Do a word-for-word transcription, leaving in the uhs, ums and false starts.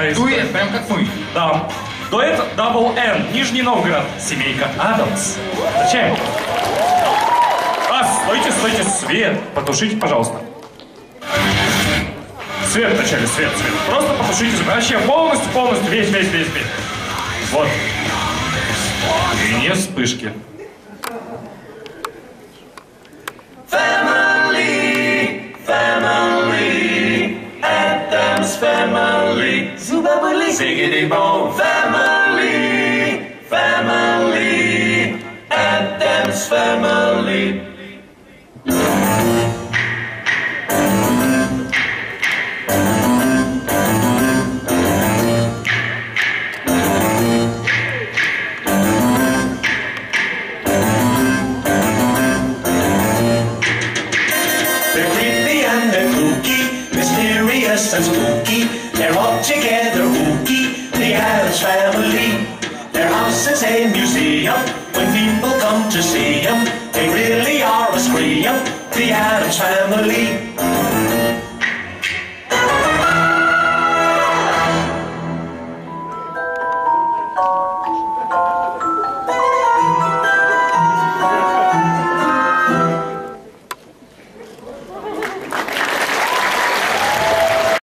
такая история. Дуэт, прям как мы. Да. Дуэт Double N, Нижний Новгород, семейка Адамс. Зачем? А, стойте, стойте, свет. Потушите, пожалуйста. Свет вначале, свет, свет. Просто потушите, вообще полностью, полностью, весь, весь, весь, весь. Вот. И не вспышки. Family, family, Adams family, Zubabali, Ziggity Bone, family, family, Adams family. And spooky, they're all together ooky, the Addams family. Their house is a museum. When people